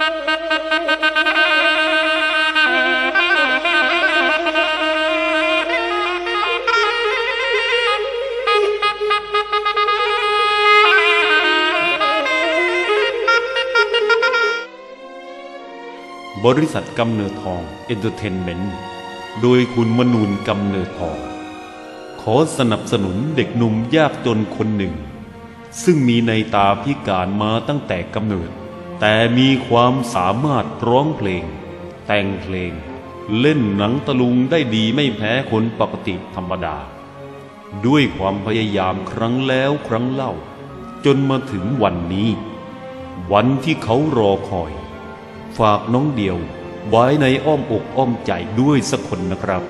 บริษัทกำเนิดทองเอนเตอร์เทนเมนต์โดยคุณมนูนกำเนิดทองขอสนับสนุนเด็กหนุ่มยากจนคนหนึ่งซึ่งมีในตาพิการมาตั้งแต่กำเนิดแต่มีความสามารถร้องเพลงแต่งเพลงเล่นหนังตะลุงได้ดีไม่แพ้คนปกติธรรมดาด้วยความพยายามครั้งแล้วครั้งเล่าจนมาถึงวันนี้วันที่เขารอคอยฝากน้องเดียวไว้ในอ้อมอกอ้อมใจด้วยสักคนนะครับ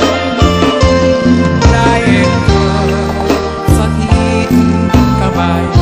Bye.